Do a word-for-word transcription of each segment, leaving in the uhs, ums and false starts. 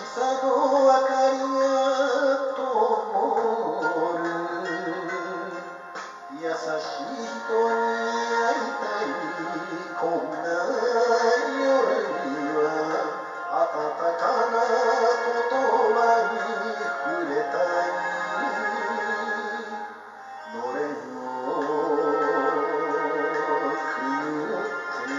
さの明かりが灯る優しい人に会いたいこんな夜には温かな言葉に触れたいのれんをくぐって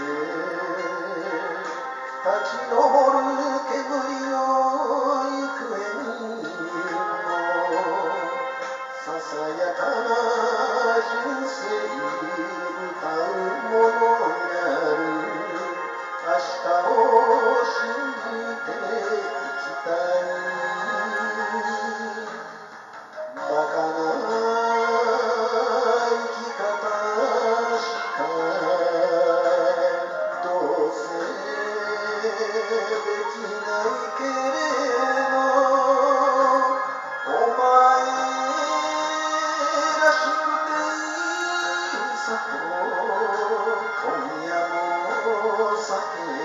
立ち上る煙の行方にもささやかな人生歌うものがある明日を信じて生きたいバカな生き方しかどうせできないけれどお前らしくていいさと今夜も酒